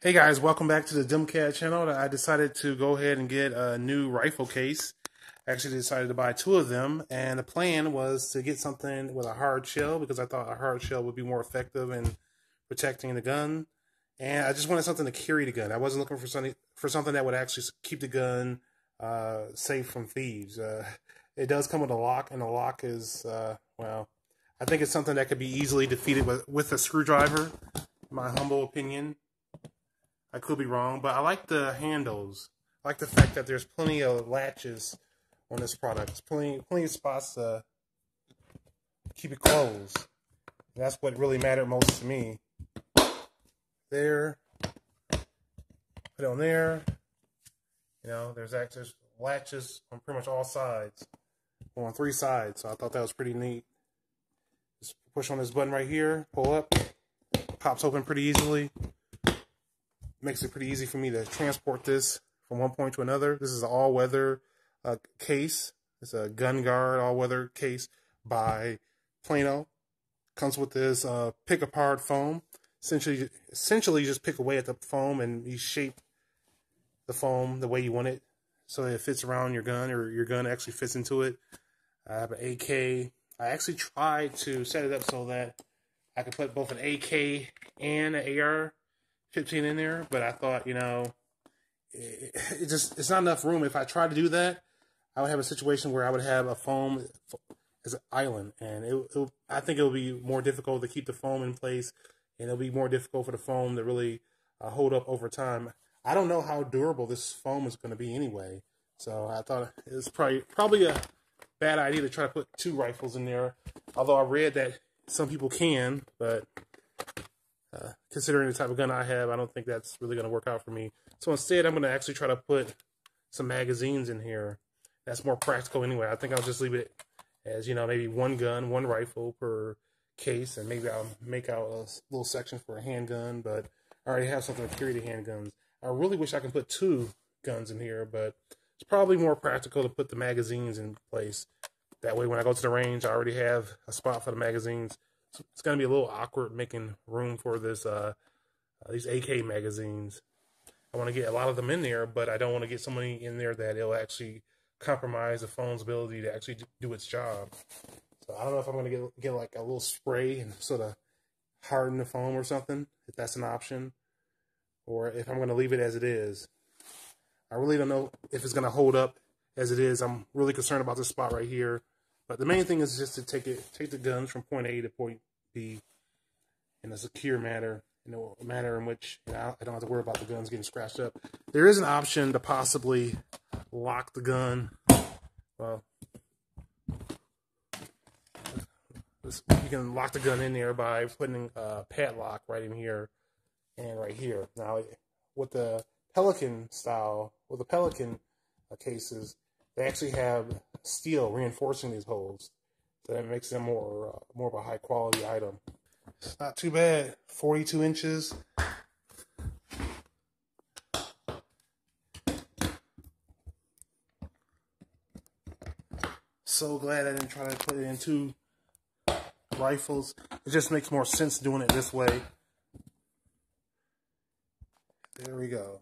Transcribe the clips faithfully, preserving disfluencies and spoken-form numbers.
Hey guys, welcome back to the Dimcat channel. I decided to go ahead and get a new rifle case. I actually decided to buy two of them, and the plan was to get something with a hard shell because I thought a hard shell would be more effective in protecting the gun. And I just wanted something to carry the gun. I wasn't looking for something for something that would actually keep the gun uh, safe from thieves. Uh, it does come with a lock, and the lock is, uh, well, I think it's something that could be easily defeated with, with a screwdriver, in my humble opinion. I could be wrong, but I like the handles. I like the fact that there's plenty of latches on this product. There's plenty, plenty of spots to keep it closed. And that's what really mattered most to me. There, put it on there. You know, there's actually latches on pretty much all sides, on three sides. So I thought that was pretty neat. Just push on this button right here, pull up, pops open pretty easily. Makes it pretty easy for me to transport this from one point to another. This is an all-weather uh, case. It's a gun guard all-weather case by Plano. Comes with this uh, pick-apart foam. Essentially, essentially, just pick away at the foam and you shape the foam the way you want it, so it fits around your gun, or your gun actually fits into it. I have an A K. I actually tried to set it up so that I could put both an A K and an A R fifteen in there, but I thought, you know, it, it just it's not enough room. If I tried to do that, I would have a situation where I would have a foam as an island, and it, it I think it would be more difficult to keep the foam in place, and it'll be more difficult for the foam to really uh, hold up over time. I don't know how durable this foam is going to be anyway, so I thought it was probably probably a bad idea to try to put two rifles in there. Although I read that some people can, but Uh, considering the type of gun I have, I don't think that's really going to work out for me. So instead, I'm going to actually try to put some magazines in here. That's more practical anyway. I think I'll just leave it as, you know, maybe one gun, one rifle per case, and maybe I'll make out a little section for a handgun, but I already have something to carry the handguns. I really wish I could put two guns in here, but it's probably more practical to put the magazines in place. That way, when I go to the range, I already have a spot for the magazines. It's going to be a little awkward making room for this uh, uh, these A K magazines. I want to get a lot of them in there, but I don't want to get so many in there that it'll actually compromise the phone's ability to actually do its job. So I don't know if I'm going to get get like a little spray and sort of harden the foam or something, if that's an option, or if I'm going to leave it as it is. I really don't know if it's going to hold up as it is. I'm really concerned about this spot right here. But the main thing is just to take it, take the guns from point A to point B in a secure manner, in a manner in which, you know, I don't have to worry about the guns getting scratched up. There is an option to possibly lock the gun. Well, you can lock the gun in there by putting a padlock right in here and right here. Now, with the Pelican style, with the Pelican cases, they actually have steel reinforcing these holes, so that makes them more uh, more of a high quality item. It's not too bad. forty-two inches. So glad I didn't try to put it in two rifles. It just makes more sense doing it this way. There we go.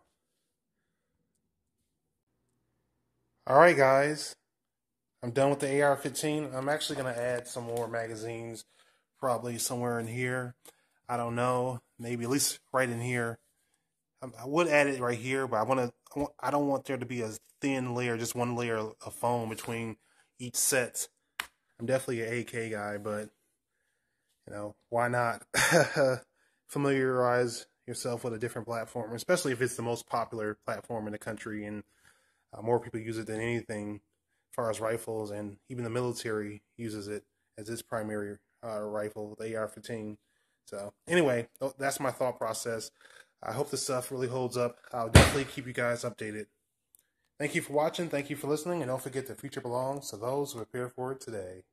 Alright guys, I'm done with the A R fifteen. I'm actually going to add some more magazines, probably somewhere in here. I don't know, maybe at least right in here. I would add it right here, but I want to. I don't want there to be a thin layer, just one layer of foam between each set. I'm definitely an A K guy, but you know, why not familiarize yourself with a different platform, especially if it's the most popular platform in the country and Uh, more people use it than anything as far as rifles, and even the military uses it as its primary uh, rifle, the A R fifteen. So anyway, that's my thought process. I hope this stuff really holds up. I'll definitely keep you guys updated. Thank you for watching. Thank you for listening. And don't forget the future belongs to those who prepare for it today.